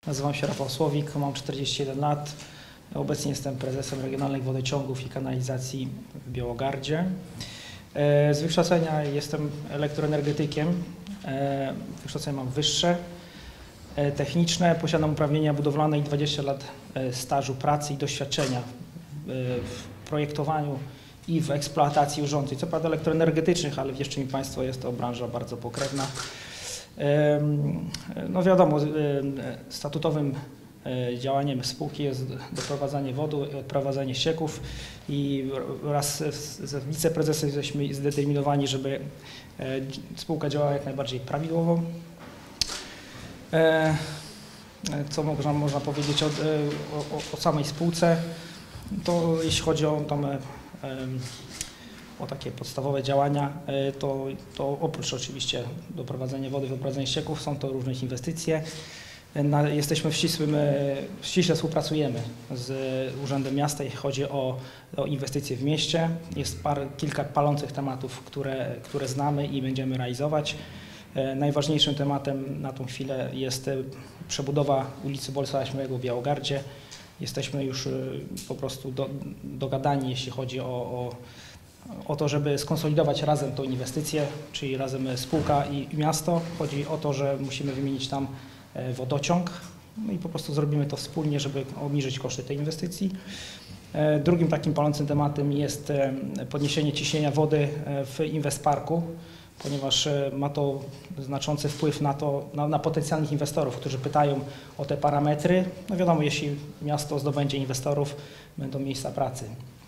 Nazywam się Rafał Słowik, mam 41 lat. Obecnie jestem prezesem Regionalnych Wodociągów i Kanalizacji w Białogardzie. Z wykształcenia jestem elektroenergetykiem. Wykształcenie mam wyższe, techniczne, posiadam uprawnienia budowlane i 20 lat stażu pracy i doświadczenia w projektowaniu i w eksploatacji urządzeń. Co prawda elektroenergetycznych, ale wierzcie mi Państwo, jest to branża bardzo pokrewna. No wiadomo, statutowym działaniem spółki jest doprowadzanie wody, odprowadzanie ścieków i wraz z wiceprezesem jesteśmy zdeterminowani, żeby spółka działała jak najbardziej prawidłowo. Co można powiedzieć o samej spółce, to jeśli chodzi o takie podstawowe działania, to oprócz oczywiście doprowadzenia wody, wyprowadzenia ścieków, są to różne inwestycje. Jesteśmy ściśle współpracujemy z Urzędem Miasta, jeśli chodzi o inwestycje w mieście. Jest kilka palących tematów, które znamy i będziemy realizować. Najważniejszym tematem na tą chwilę jest przebudowa ulicy Bolesława Śmiałego w Białogardzie. Jesteśmy już po prostu dogadani, jeśli chodzi o to, żeby skonsolidować razem tą inwestycję, czyli razem spółka i miasto. Chodzi o to, że musimy wymienić tam wodociąg, no i po prostu zrobimy to wspólnie, żeby obniżyć koszty tej inwestycji. Drugim takim palącym tematem jest podniesienie ciśnienia wody w Inwestparku, ponieważ ma to znaczący wpływ na potencjalnych inwestorów, którzy pytają o te parametry. No wiadomo, jeśli miasto zdobędzie inwestorów, będą miejsca pracy.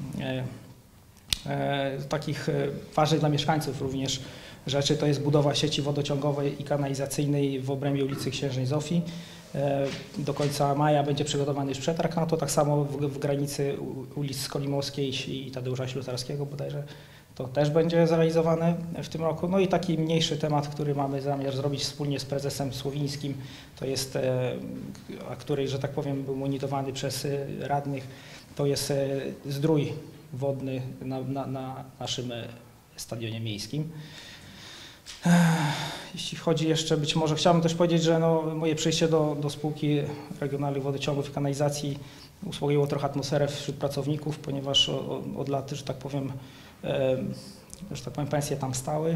Z takich ważnych dla mieszkańców również rzeczy to jest budowa sieci wodociągowej i kanalizacyjnej w obrębie ulicy Księżnej Zofii. Do końca maja będzie przygotowany już przetarg na to, tak samo w granicy ulic Skolimowskiej i Tadeusza Ślusarskiego bodajże to też będzie zrealizowane w tym roku. No i taki mniejszy temat, który mamy zamiar zrobić wspólnie z prezesem Słowińskim, to jest, który, że tak powiem, był monitorowany przez radnych, to jest zdrój wodny na naszym stadionie miejskim. Jeśli chodzi jeszcze, być może chciałbym też powiedzieć, że moje przyjście do spółki Regionalnych Wodociągów i Kanalizacji uspokoiło trochę atmosferę wśród pracowników, ponieważ od lat, że tak powiem, pensje tam stały.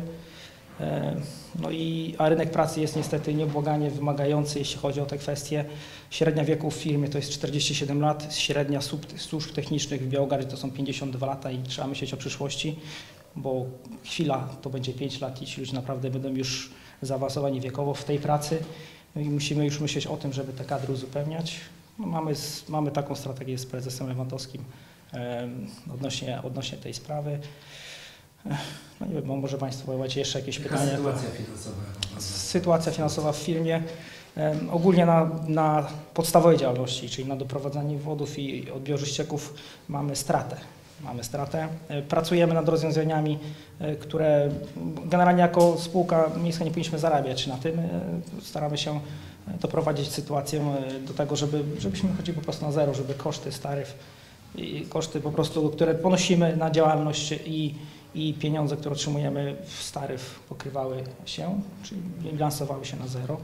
A rynek pracy jest niestety nieubłaganie wymagający, jeśli chodzi o te kwestie. Średnia wieku w firmie to jest 47 lat, średnia służb technicznych w Białogardzie to są 52 lata i trzeba myśleć o przyszłości, bo chwila to będzie 5 lat i ci ludzie naprawdę będą już zaawansowani wiekowo w tej pracy. No i musimy już myśleć o tym, żeby te kadry uzupełniać. No mamy taką strategię z prezesem Lewandowskim odnośnie tej sprawy. No nie wiem, może Państwo macie jeszcze jakieś pytania? Sytuacja finansowa? Sytuacja finansowa w firmie. Ogólnie na podstawowej działalności, czyli na doprowadzaniu wodów i odbiorze ścieków mamy stratę. Pracujemy nad rozwiązaniami, które generalnie jako spółka miejska nie powinniśmy zarabiać na tym. Staramy się doprowadzić sytuację do tego, żebyśmy chodzili po prostu na zero, żeby koszty taryf i koszty po prostu, które ponosimy na działalność i pieniądze, które otrzymujemy z taryf pokrywały się, czyli bilansowały się na zero.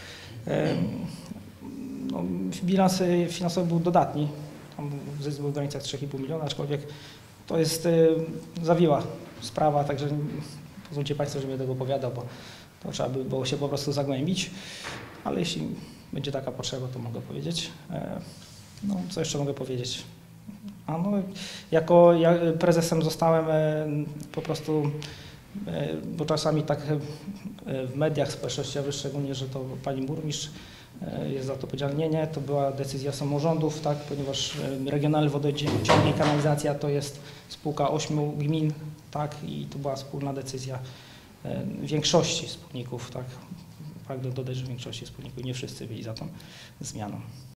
Bilans finansowy był dodatni, tam zysk był w granicach 3,5 miliona, aczkolwiek to jest zawiła sprawa, także pozwólcie Państwo, żebym tego opowiadał, bo to trzeba by było się po prostu zagłębić, ale jeśli będzie taka potrzeba, to mogę powiedzieć. Co jeszcze mogę powiedzieć? Jako prezesem zostałem po prostu, bo czasami tak w mediach społecznościowych, szczególnie, że to pani burmistrz jest za to odpowiedzialny. Nie, to była decyzja samorządów, tak, ponieważ Regionalne Wodociągi i Kanalizacja to jest spółka 8 gmin, tak, i to była wspólna decyzja większości wspólników, tak. Pragnę dodać, że większości wspólników, nie wszyscy byli za tą zmianą.